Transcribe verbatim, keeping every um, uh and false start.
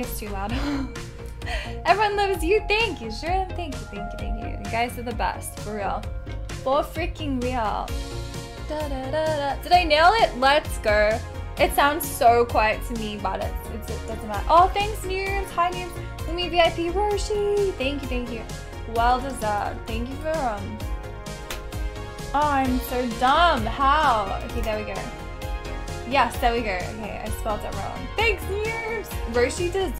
It's too loud. Everyone loves you. Thank you, sure. Thank you, thank you, thank you. You guys are the best, for real. For freaking real. Da, da, da, da. Did I nail it? Let's go. It sounds so quiet to me, but it's, it's, it doesn't matter. Oh, thanks, Noobs. Hi, Noobs. Lumi V I P Roshi. Thank you, thank you. Well deserved. Thank you for um. Oh, I'm so dumb. How? Okay, there we go. Yes, there we go. Okay, I spelled it wrong. Thanks, Noobs. Roshi does